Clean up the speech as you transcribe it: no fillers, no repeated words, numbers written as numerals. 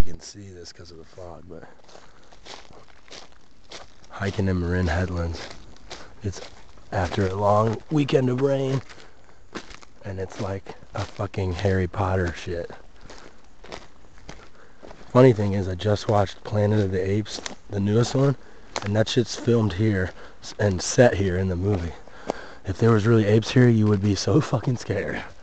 can see this because of the fog, but hiking in Marin Headlands. It's after a long weekend of rain, and it's like a fucking Harry Potter shit. Funny thing is, I just watched Planet of the Apes, the newest one, and that shit's filmed here and set here in the movie. If there was really apes here, you would be so fucking scared.